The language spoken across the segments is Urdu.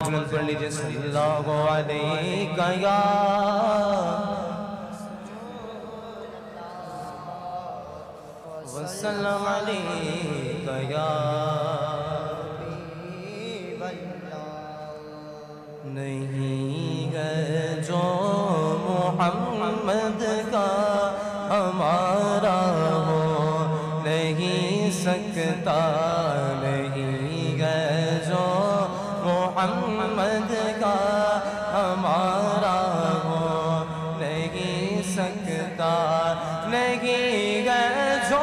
پڑھ لیجئے صلی اللہ علیہ یا وسلم علیہ یا نہیں ہے جو محمد کا ہمارا ہو نہیں سکتا نہیں ہے جو محمد کا ہمارا ہو نہیں سکتا نہیں ہے جو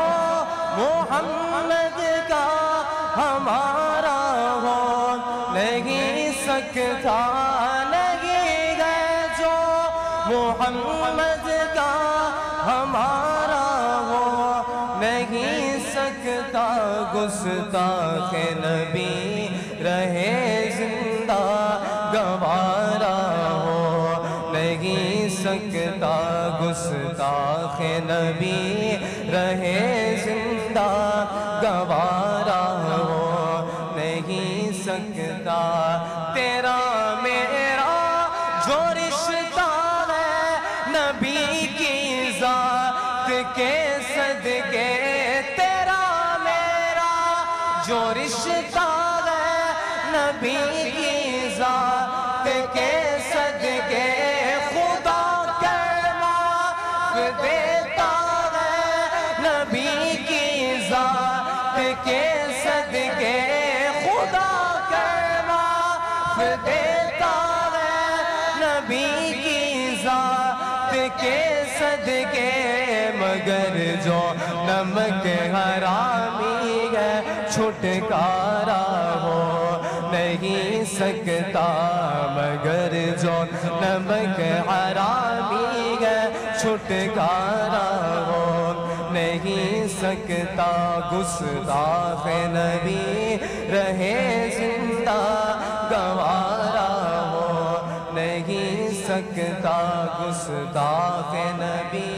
محمد کا ہمارا ہو نہیں سکتا نہیں ہے جو محمد کا ہمارا ہو نہیں سکتا گستاخ نبی رہے زندہ گوارا ہو نہیں سکتا گستاخ نبی رہے زندہ گوارا ہو نہیں سکتا تیرا میرا جو رشتہ ہے نبی کی ذات کے صدقے تیرا میرا جو رشتہ ہے نبی کی ذات کے صدقے خدا کے معاف دیتا ہے نبی کی ذات کے صدقے خدا کے معاف دیتا ہے نبی کی ذات کے صدقے مگر جو نمک حرامی ہے چھٹکارا ہو نہیں سکتا مگر جو نمک حرامی ہے چھٹکارا ہو نہیں سکتا گستاخ نبی رہے زندہ گوارا ہو نہیں سکتا گستاخ نبی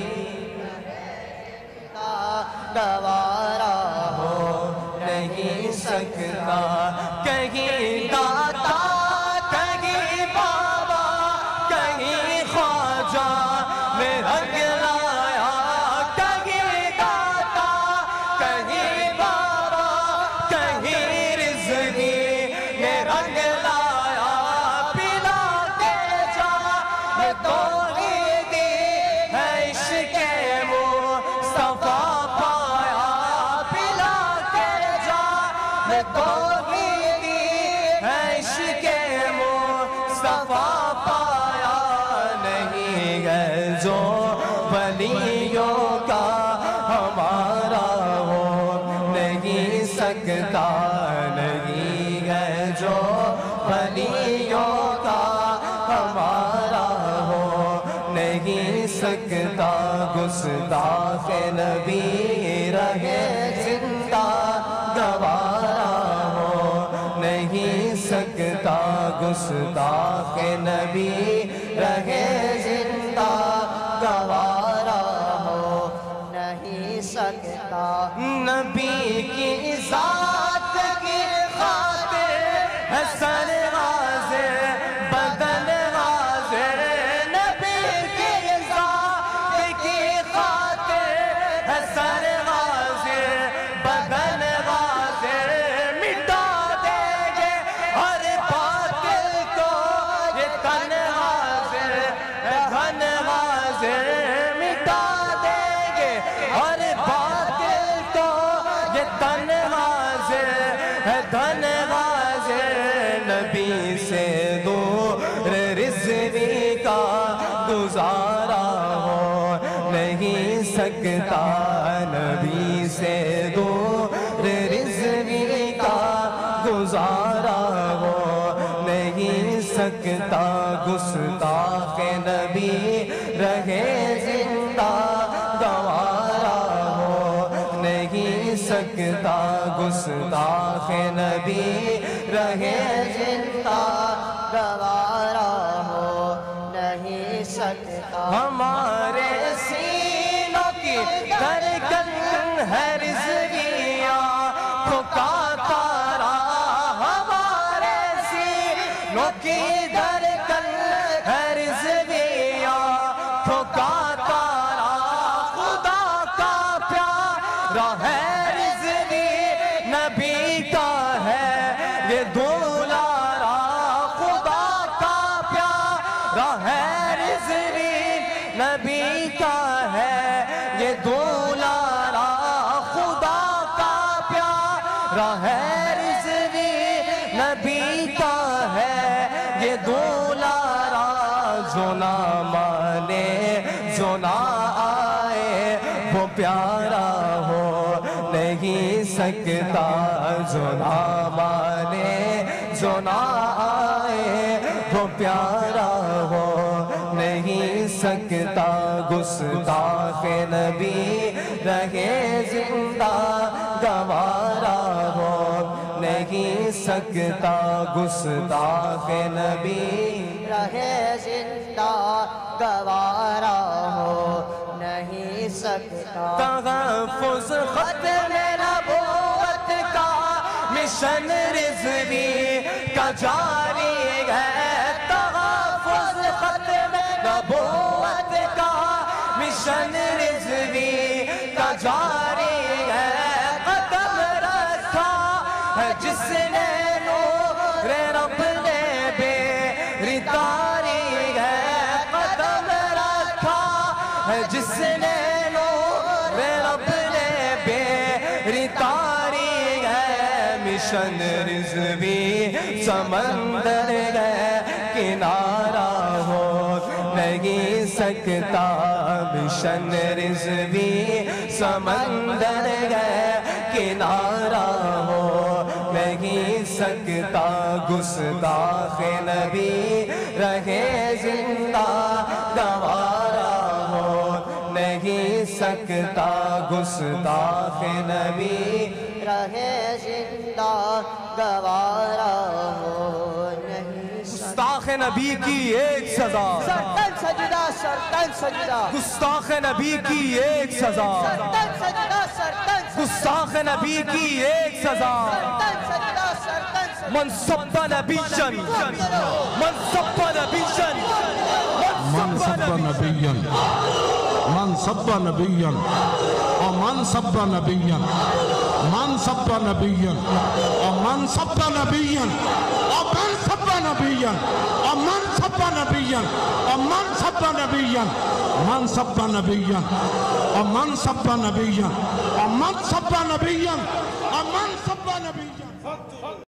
گوارا ہو نہیں سکتا کہیں داتا کہیں بابا کہیں خواجہ میں رنگ لایا کہیں داتا کہیں بابا کہیں رزقی میں رنگ لایا پلا کے جا میں توحیدی ہے عشق مصطفیٰ پایا پلا کے جا میں توحیدی ہے عشق مصطفیٰ پایا نہیں ہے جو ولیوں کا ہمارا ہو نہیں سکتا نہیں ہے جو ولیوں کا ہمارا ہو نہیں سکتا گستاخ نبی رہے زندہ گوارا ہو نہیں سکتا گستاخ نبی رہے زندہ گوارا ہو نہیں سکتا نبی کی ذات کی خاطر ہے سر حاضر بدن حاضر نبی کی ذات کی خاطر ہے سر حاضر بدن حاضر مٹا دیں گے ہر باطل کو یہ تن حاضر ہے دھن حاضر مٹا دیں گے ہر باطل کو یہ تن حاضر ہے دھن حاضر نبی سے دور رضوی کا گزارا ہو نہیں سکتا نبی سے دور رضوی کا گزارا ہو نہیں سکتا گستاخ نبی رہے زندہ گوارا ہو نہیں سکتا گستاخ نبی رہے زندہ گوارا ہو نہیں سکتا ہمارے سینوں کی دھڑکن ہے رضویہ کو کا تارا ہمارے سینوں کدھر کل ہے رضوی آنکھوں کا تارا خدا کا پیارا ہے رضوی نبی کا ہے یہ دولارا خدا کا پیارا ہے رضوی نبی کا ہے یہ دولارا خدا کا پیارا ہے رضوی نبی کا ہے یہ دولارا جو نہ مانے جو نہ آئے وہ پیارا ہو نہیں سکتا جو نہ مانے جو نہ آئے وہ پیارا ہو نہیں سکتا گستاخ نبی رہے زندہ گوارا ہو نہیں سکتا گستاخ نبی رہے زندہ گوارا ہو نہیں سکتا تحفظ ختم نبوت کا مشن رضوی کا جاری ہے تحفظ ختم نبوت کا مشن رضوی کا جاری ہے قدم رکھا ہے جس نے نور رب نے بے تاری ہے قدم رکھا ہے جس نے نور رب نے بے تاری ہے مشن رضوی سمندر ہے کنارہ ہو نہیں سکتا مشن رضوی سمندر ہے کنارہ ہو نہیں سکتا گستاخ نبی رہے زندہ گوارا ہو نہیں سکتا گستاخ نبی رہے زندہ گوارا ہو نہیں گستاخ نبی کی ایک سزا سرتن سجدہ سرتن سجدہ گستاخ نبی کی ایک سزا سرتن سجدہ سرتن سجدہ گستاخ نبی کی ایک سزا سرتن سجدہ سرتن سجدہ من سب نبیًا من سب نبیًا من سب نبیًا من سب نبیًا ومن سب نبیًا من سب نبیًا ومن سب نبیًا ومن سب نبیًا ومن سب نبیًا ومن سب نبیًا من سب نبیًا ومن سب نبیًا ومن سب نبیًا ومن سب نبیًا